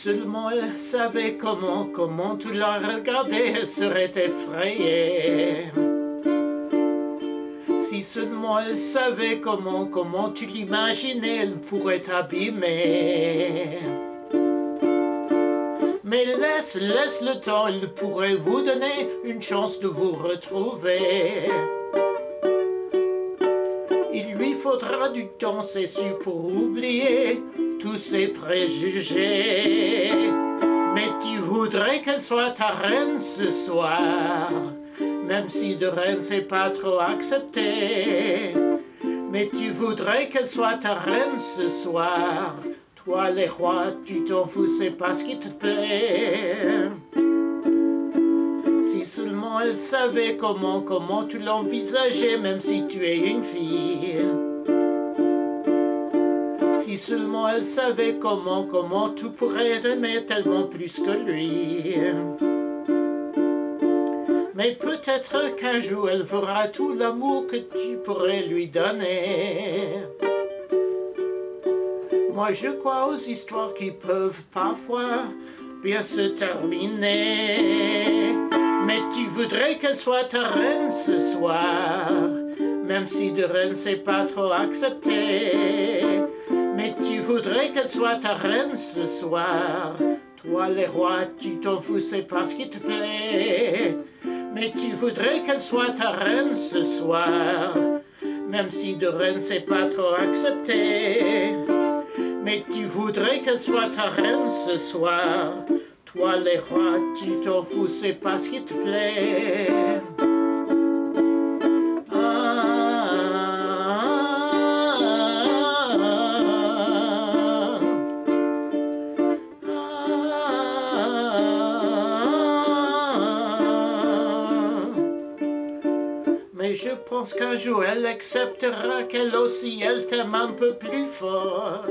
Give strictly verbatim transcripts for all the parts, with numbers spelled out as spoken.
seulement elle savait comment, comment tu la regardais, elle serait effrayée. Si seulement elle savait comment, comment tu l'imaginais, elle pourrait t'abîmer. Mais laisse, laisse le temps, il pourrait vous donner une chance de vous retrouver. Il lui faudra du temps, c'est sûr, pour oublier tous ses préjugés. Mais tu voudrais qu'elle soit ta reine ce soir, même si de reine c'est pas trop accepté. Mais tu voudrais qu'elle soit ta reine ce soir. Toi les rois, tu t'en fous, c'est pas ce qui te plaît. Si seulement elle savait comment, comment tu l'envisageais, même si tu es une fille. Si seulement elle savait comment, comment tu pourrais aimer tellement plus que lui. Mais peut-être qu'un jour elle verra tout l'amour que tu pourrais lui donner. Moi je crois aux histoires qui peuvent parfois bien se terminer. Mais tu voudrais qu'elle soit ta reine ce soir, même si de reine c'est pas trop accepté. Mais tu voudrais qu'elle soit ta reine ce soir. Toi les rois, tu t'en fous, c'est pas ce qui te plaît. Mais tu voudrais qu'elle soit ta reine ce soir, même si de reine c'est pas trop accepté. Mais tu voudrais qu'elle soit ta reine ce soir. Toi les rois, tu t'en fous, c'est pas ce qui te plaît. Mais je pense qu'un jour elle acceptera qu'elle aussi elle t'aime un peu plus fort.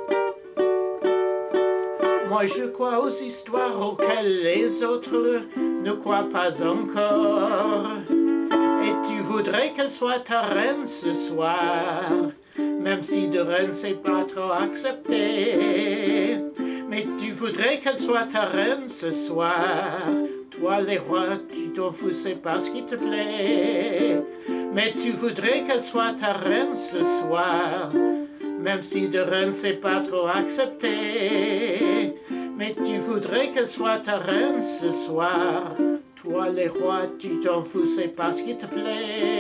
Moi je crois aux histoires auxquelles les autres ne croient pas encore. Et tu voudrais qu'elle soit ta reine ce soir, même si de reine c'est pas trop accepté. Mais tu voudrais qu'elle soit ta reine ce soir. Toi les rois, tu t'en fous, c'est pas ce qui te plaît. Mais tu voudrais qu'elle soit ta reine ce soir, même si de reine c'est pas trop accepté. Mais tu voudrais qu'elle soit ta reine ce soir. Toi les rois, tu t'en fous, c'est pas ce qui te plaît.